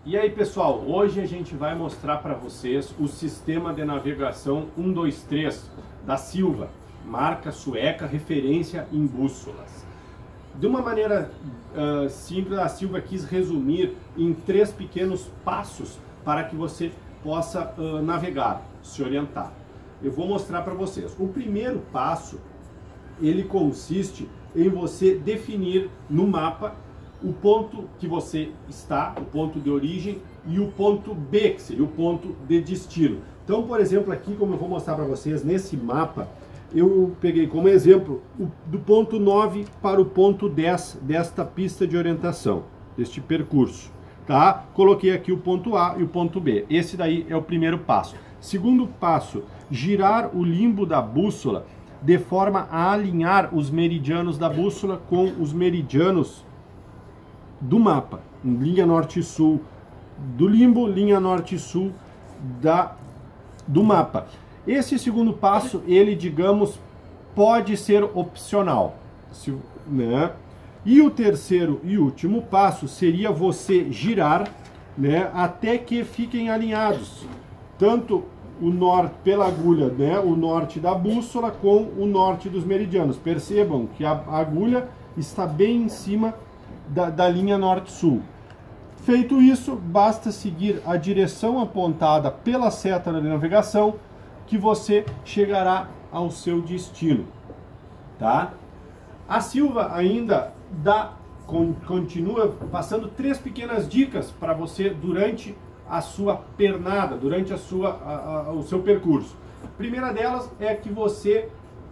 E aí pessoal, hoje a gente vai mostrar para vocês o sistema de navegação 123 da Silva, marca sueca, referência em bússolas. De uma maneira simples, a Silva quis resumir em 3 pequenos passos para que você possa navegar, se orientar. Eu vou mostrar para vocês. O primeiro passo, ele consiste em você definir no mapa o ponto que você está, o ponto de origem, e o ponto B, que seria o ponto de destino. Então, por exemplo, aqui, como eu vou mostrar para vocês, nesse mapa, eu peguei como exemplo do ponto 9 para o ponto 10 desta pista de orientação, deste percurso. Tá? Coloquei aqui o ponto A e o ponto B. Esse daí é o primeiro passo. Segundo passo, girar o limbo da bússola de forma a alinhar os meridianos da bússola com os meridianos do mapa, em linha norte e sul do limbo, linha norte e sul do mapa. Esse segundo passo, ele, digamos, pode ser opcional, né? E o terceiro e último passo seria você girar, né, até que fiquem alinhados, tanto o norte pela agulha, né, o norte da bússola com o norte dos meridianos. Percebam que a agulha está bem em cima da linha norte-sul. Feito isso, basta seguir a direção apontada pela seta da navegação que você chegará ao seu destino, tá? A Silva ainda continua passando 3 pequenas dicas para você durante a sua pernada, durante o seu percurso. A primeira delas é que você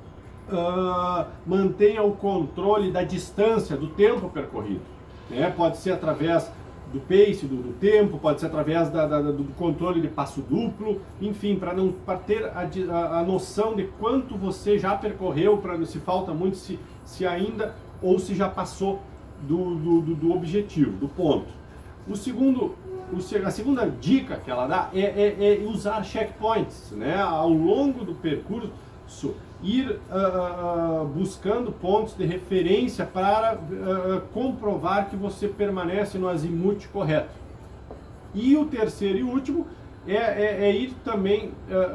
mantenha o controle da distância, do tempo percorrido, né? Pode ser através do pace, do tempo, pode ser através do controle de passo duplo, enfim, para ter a noção de quanto você já percorreu, para se falta muito, se ainda, ou se já passou do objetivo, do ponto. A segunda dica que ela dá é usar checkpoints, né? Ao longo do percurso, ir buscando pontos de referência para comprovar que você permanece no azimuth correto. E o terceiro e último é ir também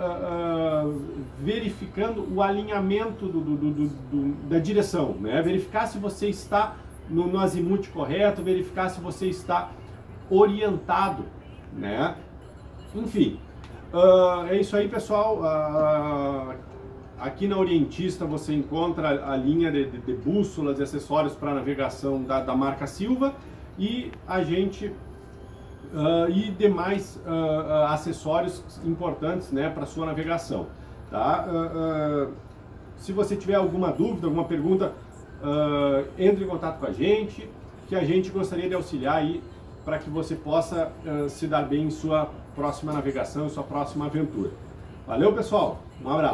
verificando o alinhamento da direção, né? Verificar se você está no azimuth correto, verificar se você está orientado, né? Enfim, é isso aí, pessoal. Aqui na Orientista você encontra a linha de bússolas e acessórios para navegação da marca Silva e e demais acessórios importantes, né, para sua navegação, tá? Se você tiver alguma dúvida, alguma pergunta, entre em contato com a gente, que a gente gostaria de auxiliar aí para que você possa se dar bem em sua próxima navegação, em sua próxima aventura. Valeu, pessoal, um abraço!